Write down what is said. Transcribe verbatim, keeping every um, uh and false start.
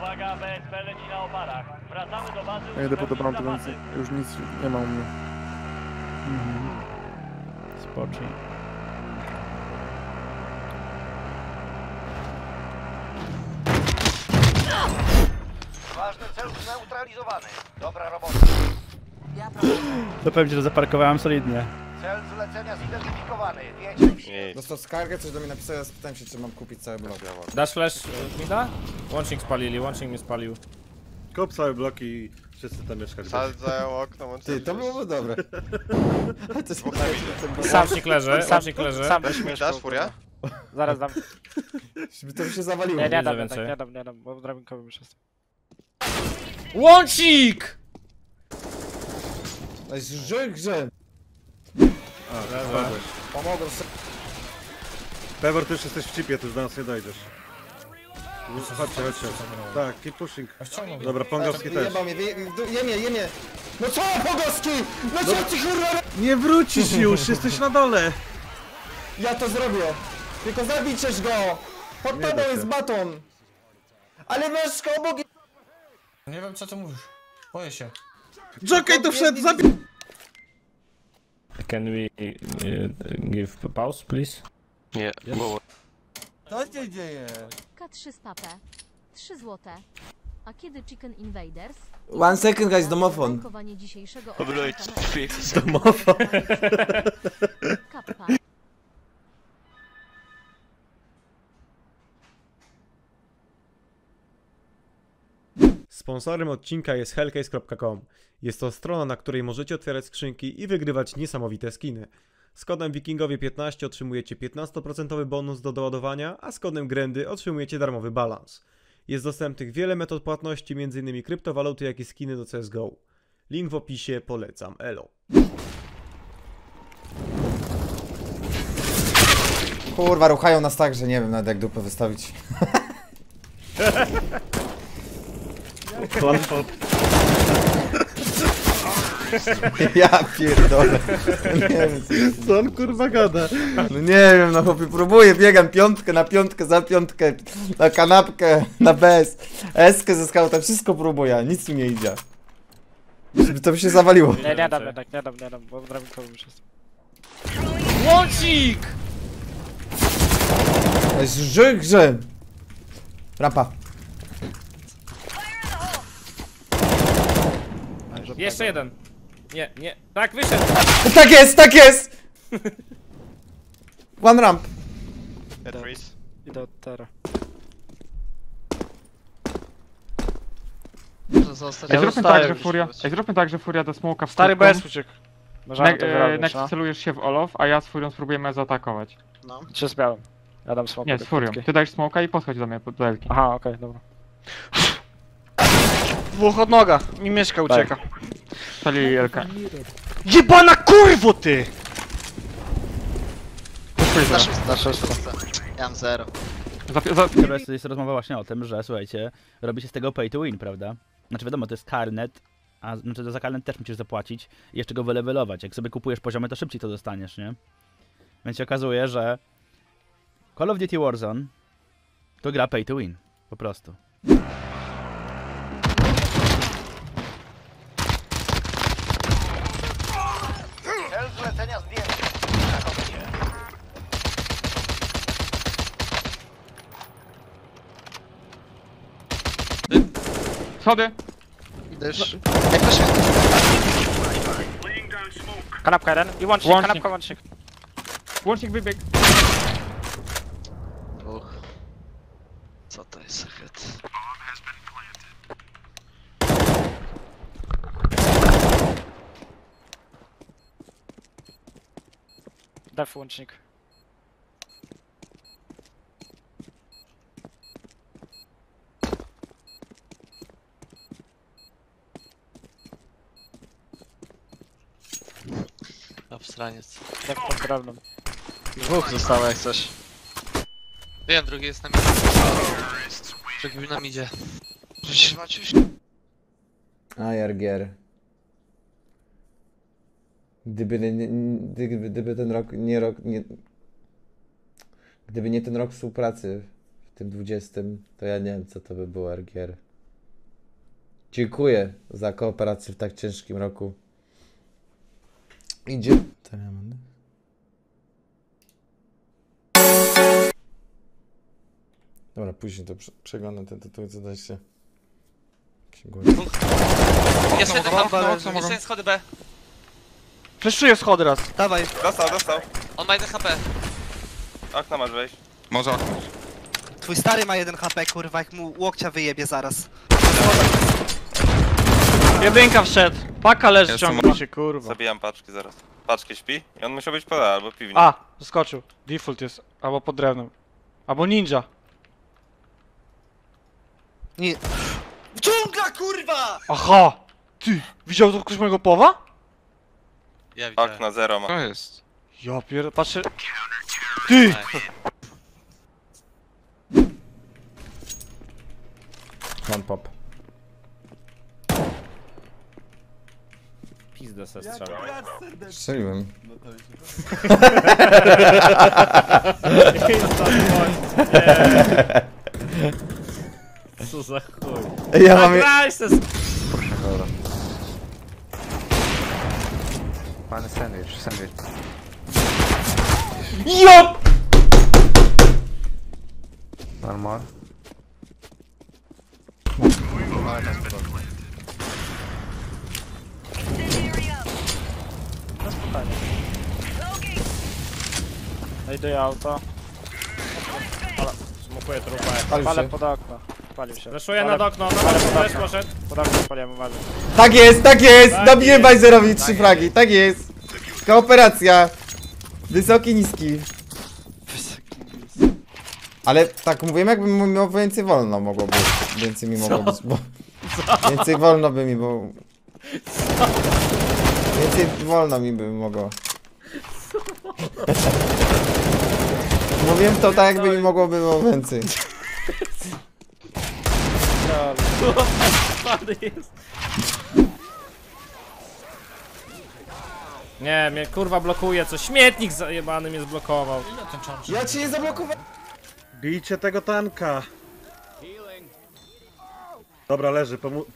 Uwaga, B S P leci na oparach. Wracamy do bazy. Ja idę po to auto, więc już nic nie ma u mnie. Mhm. Spocznij. Ważny cel zneutralizowany. Dobra robota. To pewnie, że zaparkowałem solidnie. Cel zlecenia zidentyfikowany. Wiecie. Dostał skargę, coś do mnie napisał, spytałem się, czy mam kupić cały blok. Dasz flash mi da? Łącznik spalili, łącznik mnie spalił. Kop całe bloki i wszyscy tam mieszkać. Sadzają okno, łącznie. Ty, to byłoby dobre. Ale to jest Łącznik leży, łącznik leży. Sam weź mnie. Dasz furia? Zaraz dam. Żeby to by się zawaliło. Nie, nie Widzę dam, więcej. tak, nie dam, nie dam, bo drabinkowy już jest. Łącznik! To jest żyk, że... Leży. Pomogą sobie. Pewor, ty już jesteś w chipie, ty już do nas nie dojdziesz. Chodźcie, chodźcie. Tak, keep pushing. Dobra, Pongowski też. Jebał mnie, wie- w- jemie, jemie. No co, Pogowski? No co ci kurwa? Nie wrócisz już, jesteś na dole! Ja to zrobię. Tylko zabijesz go. Pod Nie tobą da się. jest baton. Ale masz go obok... Nie wiem co ty mówisz. Boję się. Jockey to wszedł, zabij! Can we uh, give pause, please? Nie, było. Co się dzieje? K trzysta P. trzy złote. A kiedy Chicken Invaders? One second guys, domofon. Rankowanie dzisiejszego Obroić odcinka drzwi. Domofon. Kappa. Sponsorem odcinka jest hellcase kropka com. Jest to strona, na której możecie otwierać skrzynki i wygrywać niesamowite skiny. Z kodem wikingowie piętnaście otrzymujecie piętnaście procent bonus do doładowania, a z kodem Grendy otrzymujecie darmowy balans. Jest dostępnych wiele metod płatności, m.in. kryptowaluty, jak i skiny do C S G O. Link w opisie, polecam, elo. Kurwa, ruchają nas tak, że nie wiem nawet jak dupę wystawić. Ja pierdolę. Nie wiem co, Co on kurwa gada? no nie wiem, no chłopie, próbuję, biegam piątkę na piątkę, za piątkę, na kanapkę, na bez, eskę ze skauta, wszystko próbuję, nic tu nie idzie. Żeby to by się zawaliło. Nie, nie dam, jednak nie dam, nie dam, bo drabinkowy już jest. Łącznik! To jest żyk, że... Rampa. Jeszcze jeden. Nie, nie. Tak, wyszedł. Tak jest, tak jest! One ramp. Freeze. Idę od Tera. Ej, zróbmy tak, że Furia... Ej, zróbmy tak, że Furia do smoka w Stary krótką. bez uciekł. Możemy to Ne- e, wyrobić, Next no. celujesz się w Olof, a ja z Furią spróbujemy zaatakować. Czy z białym? Ja dam smoke. Nie, z Furią. Ty dajesz smoka i podchodź do mnie, do Elki. Aha, okej, dobra. Dwóch od noga. Mi mieszka ucieka. Strzeli Elkę. Jebana kurwo ty! Na Na szóstce. Ja mam zero. Za, za, Teraz jest rozmowa właśnie o tym, że słuchajcie, robi się z tego pay to win, prawda? Znaczy wiadomo, to jest karnet, a znaczy za karnet też musisz zapłacić i jeszcze go wylevelować. Jak sobie kupujesz poziomy, to szybciej to dostaniesz, nie? Więc się okazuje, że Call of Duty Warzone to gra pay to win, po prostu. Cel zlecenia zdjęty. Zachowy się. schody! Idziesz. Kanapka jeden i łącznik, Łącznik. kanapka łącznik. Łącznik wybieg. Dwóch. Co to jest za hit? Def łącznik. Obstraniec. Def pod drewnem. Dwóch zostało jak coś. Wiem, drugi jest na mnie. Drugi nam idzie. Rzuć, rzuć. A, Jargier. Gdyby, nie, nie, gdyby, gdyby ten rok, nie rok, nie... Gdyby nie ten rok współpracy w tym dwudziestym, to ja nie wiem co to by było, Jargier. Dziękuję za kooperację w tak ciężkim roku. Idzie. Dobra, później to prze przeglądam ten tytuł, co da się. Jeszcze jeden rampa leży. Jeszcze jeden schody B. Fleszuję schody raz. Dawaj. Dostał, dostał. On ma jeden H P. Okno masz wejść. Może. Twój stary ma jeden H P, kurwa, jak mu łokcia wyjebie zaraz. Jedynka wszedł. Paka leży, Jestem ciągnie się, kurwa. Zabijam paczki zaraz. Paczki śpi i on musiał być pod A albo piwnie. A, zaskoczył. Default jest. Albo pod drewnem. Albo ninja. Nie. Dżungla, kurwa! Aha! Ty, widział to ktoś mojego powa? Ja widziałem. Okno zero ma. To jest. Ja pier... patrzę... Ty! One pop. Pizdę se strzał. Strzeliłem. Co za chuj. Ja mam... Graj se. Fajny sandwich, sandwich. Jo! Normal. No spokojnie. No idę auto. Smokuję trupę. Palił Palę się. pod okno. Palił się. Fleszuję Palę- nad okno, no palę pod też okno. poszedł. Pod okno spaliłem, uważaj. Tak jest, tak jest! Tak Dobiję jest. Bajzerowi trzy fragi, tak jest! Kooperacja! Wysoki, niski. Ale tak mówiłem, jakbym miał więcej wolno mogło być. Więcej mi mogło być, bo... Więcej wolno by mi było... Więcej wolno mi by mogło. Mówiłem to tak, jakby mi mogło było więcej. Nie, mnie kurwa blokuje, co śmietnik zajebany mnie zblokował. Ja cię nie zablokowałem! Bijcie tego tanka. Dobra, leży, pomu